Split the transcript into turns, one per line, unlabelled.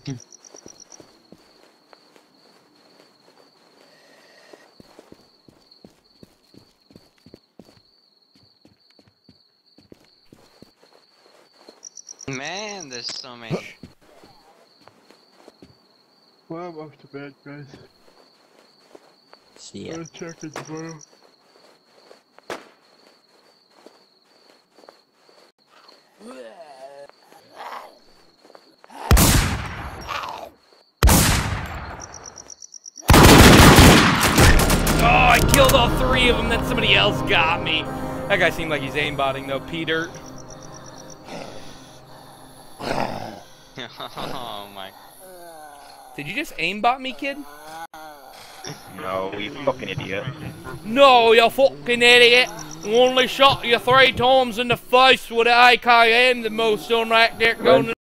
Man, there's so many.
Well, I'm off to bed, guys.
See ya.
I'll check it tomorrow.
Oh, I killed all 3 of them, then somebody else got me. That guy seemed like he's aimbotting though, Peter.
Oh my.
Did you just aimbot me, kid?
No, you fucking idiot.
No, you fucking idiot. I only shot you 3 times in the face with an AKM, the most unracked there going